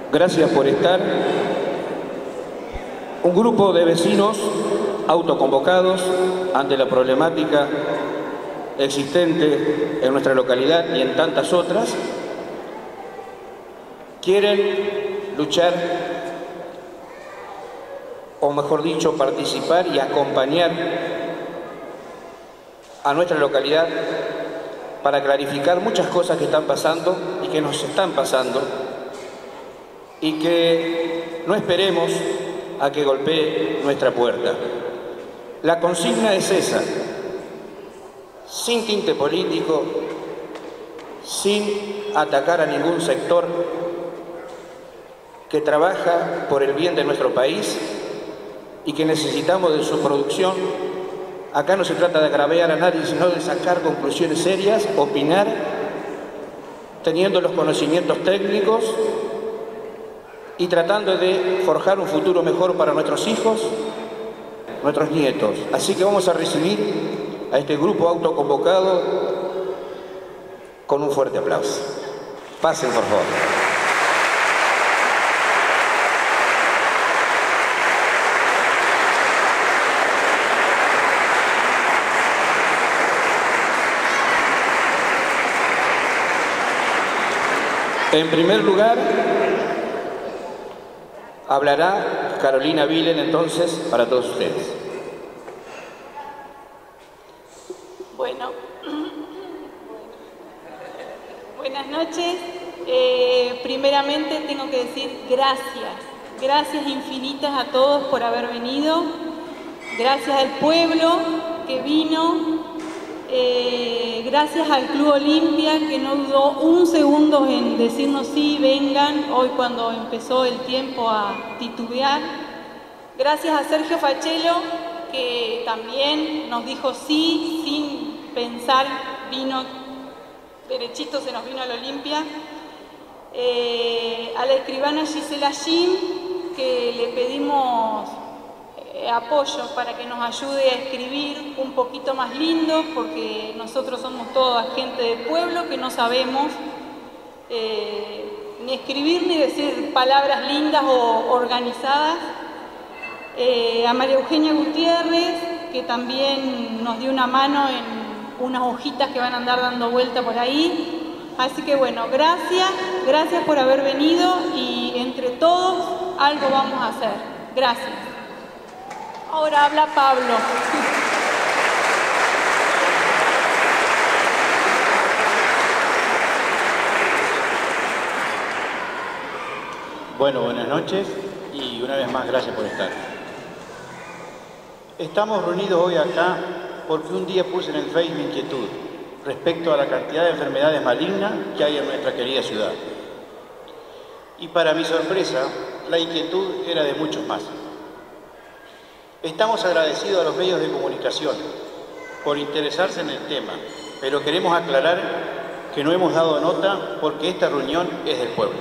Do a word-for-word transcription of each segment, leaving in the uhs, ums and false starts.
Gracias por estar. Un grupo de vecinos autoconvocados ante la problemática existente en nuestra localidad y en tantas otras, quieren luchar, o mejor dicho, participar y acompañar a nuestra localidad para clarificar muchas cosas que están pasando y que nos están pasando, y que no esperemos a que golpee nuestra puerta. La consigna es esa, sin tinte político, sin atacar a ningún sector que trabaja por el bien de nuestro país y que necesitamos de su producción. Acá no se trata de agraviar a nadie, sino de sacar conclusiones serias, opinar, teniendo los conocimientos técnicos y tratando de forjar un futuro mejor para nuestros hijos, nuestros nietos. Así que vamos a recibir a este grupo autoconvocado con un fuerte aplauso. Pasen, por favor. En primer lugar, hablará Carolina Vilen, entonces, para todos ustedes. Bueno, buenas noches. Eh, primeramente tengo que decir gracias, gracias infinitas a todos por haber venido, gracias al pueblo que vino, eh, gracias al Club Olimpia que no dudó un segundo en decirnos sí, vengan, hoy cuando empezó el tiempo a titubear, gracias a Sergio Fachelo que también nos dijo sí, sin pensar, vino derechito, se nos vino al Olimpia. Eh, a la escribana Gisela Jim, que le pedimos eh, apoyo para que nos ayude a escribir un poquito más lindo, porque nosotros somos toda gente del pueblo que no sabemos eh, ni escribir ni decir palabras lindas o organizadas. Eh, a María Eugenia Gutiérrez, que también nos dio una mano en unas hojitas que van a andar dando vuelta por ahí. Así que bueno, gracias, gracias por haber venido y entre todos algo vamos a hacer. Gracias. Ahora habla Pablo. Bueno, buenas noches y una vez más gracias por estar. Estamos reunidos hoy acá porque un día puse en el Facebook mi inquietud respecto a la cantidad de enfermedades malignas que hay en nuestra querida ciudad. Y para mi sorpresa, la inquietud era de muchos más. Estamos agradecidos a los medios de comunicación por interesarse en el tema, pero queremos aclarar que no hemos dado nota porque esta reunión es del pueblo.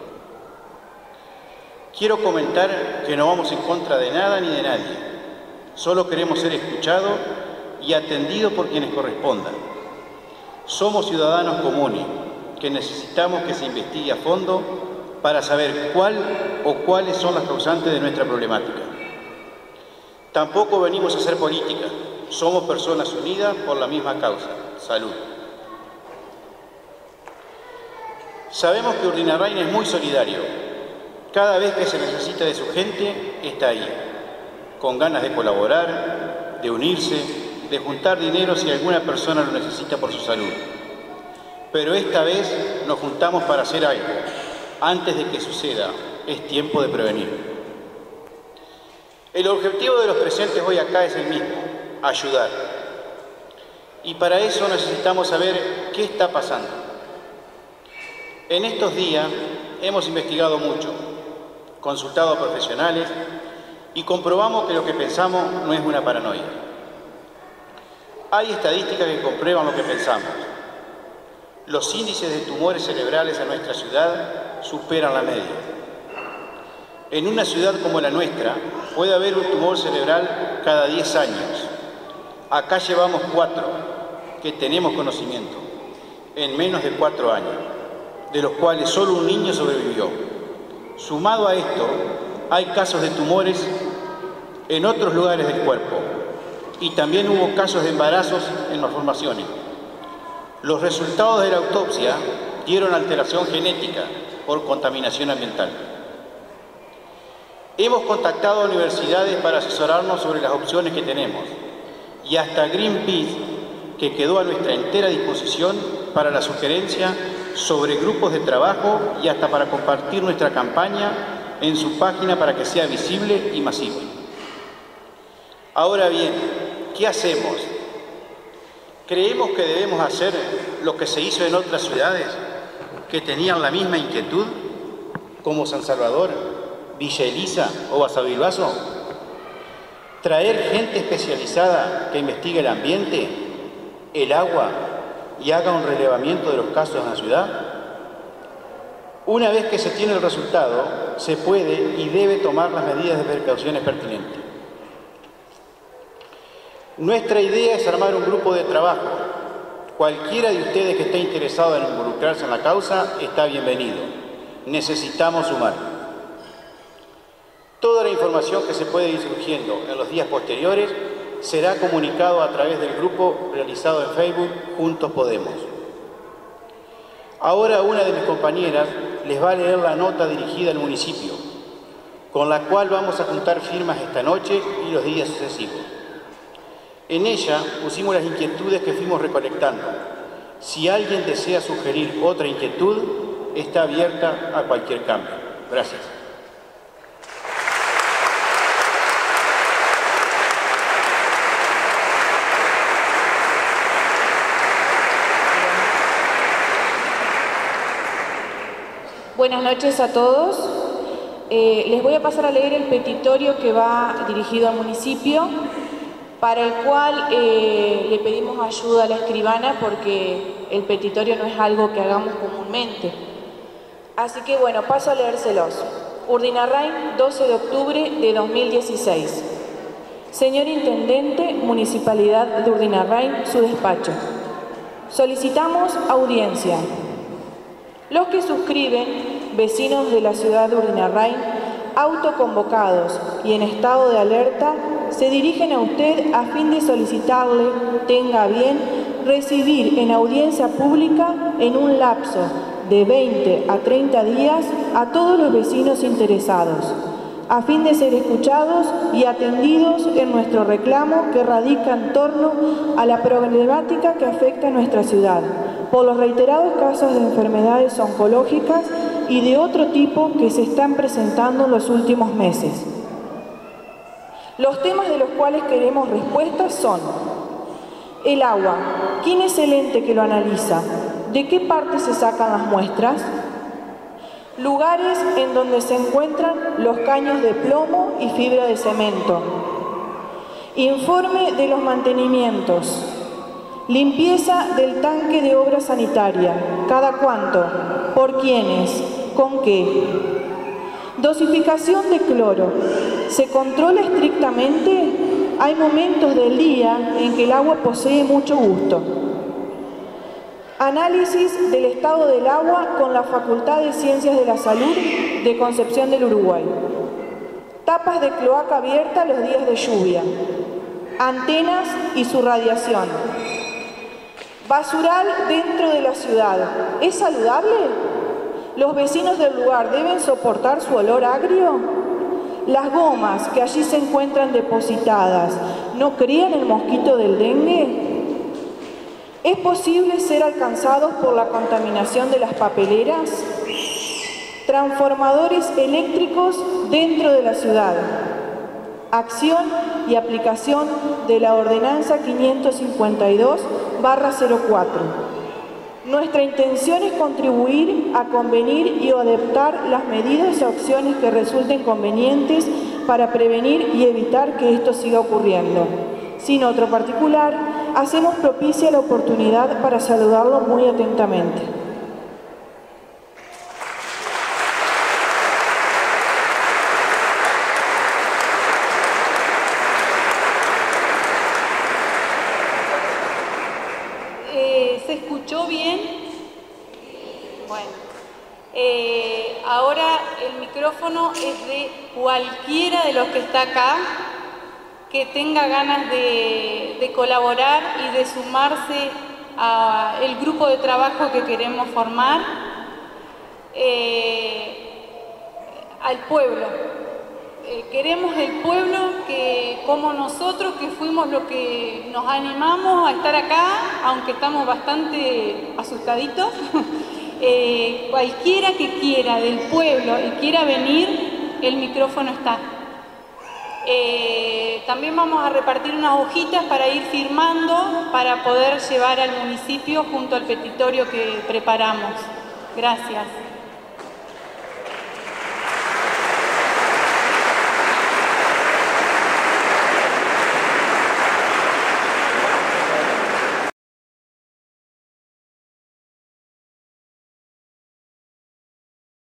Quiero comentar que no vamos en contra de nada ni de nadie, solo queremos ser escuchados y atendidos por quienes correspondan. Somos ciudadanos comunes que necesitamos que se investigue a fondo para saber cuál o cuáles son las causantes de nuestra problemática. Tampoco venimos a hacer política, somos personas unidas por la misma causa, salud. Sabemos que Urdinarrain es muy solidario. Cada vez que se necesita de su gente, está ahí, con ganas de colaborar, de unirse, de juntar dinero si alguna persona lo necesita por su salud. Pero esta vez nos juntamos para hacer algo. Antes de que suceda, es tiempo de prevenir. El objetivo de los presentes hoy acá es el mismo, ayudar. Y para eso necesitamos saber qué está pasando. En estos días hemos investigado mucho, consultado a profesionales y comprobamos que lo que pensamos no es una paranoia. Hay estadísticas que comprueban lo que pensamos. Los índices de tumores cerebrales en nuestra ciudad superan la media. En una ciudad como la nuestra puede haber un tumor cerebral cada diez años. Acá llevamos cuatro que tenemos conocimiento, en menos de cuatro años, de los cuales solo un niño sobrevivió. Sumado a esto, hay casos de tumores en otros lugares del cuerpo y también hubo casos de embarazos en malformaciones. Los resultados de la autopsia dieron alteración genética por contaminación ambiental. Hemos contactado a universidades para asesorarnos sobre las opciones que tenemos y hasta Greenpeace, que quedó a nuestra entera disposición para la sugerencia sobre grupos de trabajo y hasta para compartir nuestra campaña en su página para que sea visible y masiva. Ahora bien, ¿qué hacemos? ¿Creemos que debemos hacer lo que se hizo en otras ciudades que tenían la misma inquietud, como San Salvador, Villa Elisa o Basavilbaso? ¿Traer gente especializada que investigue el ambiente, el agua y haga un relevamiento de los casos en la ciudad? Una vez que se tiene el resultado, se puede y debe tomar las medidas de precauciones pertinentes. Nuestra idea es armar un grupo de trabajo. Cualquiera de ustedes que esté interesado en involucrarse en la causa está bienvenido. Necesitamos sumar. Toda la información que se puede ir surgiendo en los días posteriores será comunicado a través del grupo realizado en Facebook Juntos Podemos. Ahora una de mis compañeras les va a leer la nota dirigida al municipio, con la cual vamos a juntar firmas esta noche y los días sucesivos. En ella pusimos las inquietudes que fuimos recolectando. Si alguien desea sugerir otra inquietud, está abierta a cualquier cambio. Gracias. Buenas noches a todos. Eh, les voy a pasar a leer el petitorio que va dirigido al municipio, para el cual eh, le pedimos ayuda a la escribana porque el petitorio no es algo que hagamos comúnmente. Así que bueno, paso a leérselos. Urdinarrain, doce de octubre de dos mil dieciséis. Señor Intendente, Municipalidad de Urdinarrain, su despacho. Solicitamos audiencia. Los que suscriben, vecinos de la ciudad de Urdinarrain, autoconvocados y en estado de alerta, se dirigen a usted a fin de solicitarle, tenga a bien, recibir en audiencia pública en un lapso de veinte a treinta días a todos los vecinos interesados, a fin de ser escuchados y atendidos en nuestro reclamo que radica en torno a la problemática que afecta a nuestra ciudad, por los reiterados casos de enfermedades oncológicas y de otro tipo que se están presentando en los últimos meses. Los temas de los cuales queremos respuestas son: el agua, ¿quién es el ente que lo analiza? ¿De qué parte se sacan las muestras? Lugares en donde se encuentran los caños de plomo y fibra de cemento. Informe de los mantenimientos. Limpieza del tanque de obra sanitaria. ¿Cada cuánto? ¿Por quiénes? ¿Con qué? Dosificación de cloro. ¿Se controla estrictamente? Hay momentos del día en que el agua posee mucho gusto. Análisis del estado del agua con la Facultad de Ciencias de la Salud de Concepción del Uruguay. Tapas de cloaca abierta los días de lluvia. Antenas y su radiación. Basural dentro de la ciudad. ¿Es saludable? ¿Los vecinos del lugar deben soportar su olor agrio? ¿Las gomas que allí se encuentran depositadas no crían el mosquito del dengue? ¿Es posible ser alcanzados por la contaminación de las papeleras? Transformadores eléctricos dentro de la ciudad. Acción y aplicación de la Ordenanza quinientos cincuenta y dos barra cero cuatro. Nuestra intención es contribuir a convenir y adaptar las medidas y acciones que resulten convenientes para prevenir y evitar que esto siga ocurriendo. Sin otro particular, hacemos propicia la oportunidad para saludarlo muy atentamente. Eh, ¿Se escuchó bien? Bueno, Eh, ahora el micrófono es de cualquiera de los que está acá que tenga ganas de, de colaborar y de sumarse al grupo de trabajo que queremos formar, eh, al pueblo. Eh, queremos el pueblo que, como nosotros, que fuimos los que nos animamos a estar acá, aunque estamos bastante asustaditos. Eh, cualquiera que quiera del pueblo y quiera venir, el micrófono está. Eh, también vamos a repartir unas hojitas para ir firmando, para poder llevar al municipio junto al petitorio que preparamos. Gracias.